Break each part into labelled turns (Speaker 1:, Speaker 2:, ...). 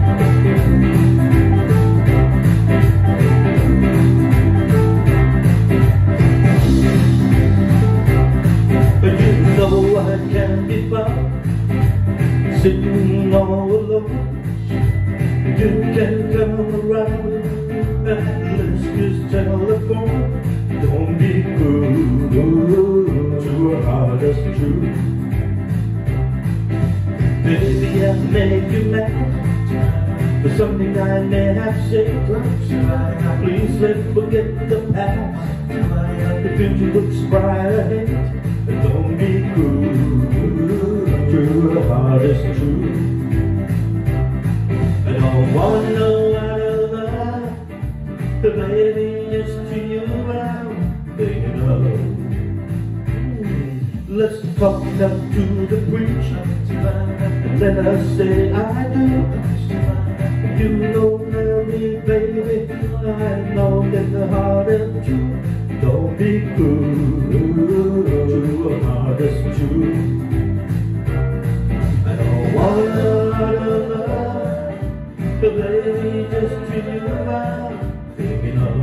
Speaker 1: Sitting all alone, you can come around and let's just telephone. Don't be cruel to a heart that's true. Maybe I made you mad for something I may have said. Please let's forget the past. The future looks bright ahead. Don't be cruel to a heart that's true. I don't wanna know how to love, but maybe it's to you I'm thinking of. Let's talk up to the preacher and let us say I do. You know me, baby, I know that the heart is true. Don't be cruel to a heart that's true. I don't want a lot of love, but baby, just to you I'm thinking of.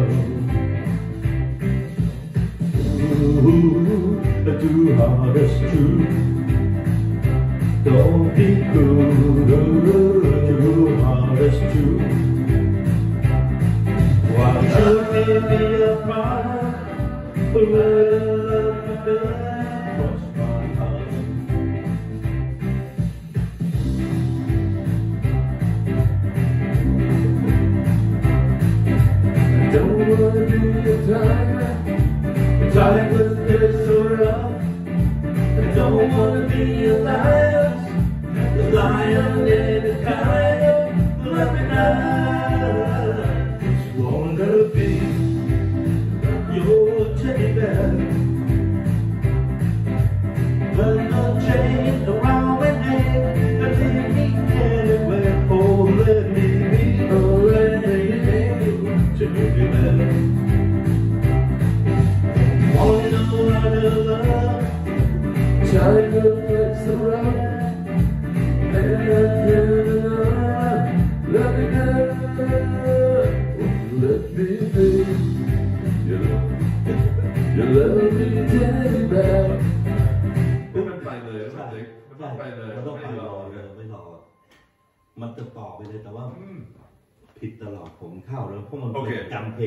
Speaker 1: Ooh, to a heart that's true. Don't be cruel to a heart that's true. Why should we be apart? But when love is there, cross my heart. I don't wanna be a tiger with this so rough. I don't wanna be a lion, the lion in the tiger. Let me know. Just wanna be your teddy bear. But no chain around my neck. Let me be anywhere. Oh, let me be already teddy bear. Wanna know how to love? Tiger gets the road. Let me go. Let me be. You love me teddy bear.
Speaker 2: มันไปเลยมันไปเลยมันต้องไปรอเลยไม่รอมันจะต่อไปเลยแต่ว่าผิดตลอดผมเข้าแล้วเพราะมันจำเพลง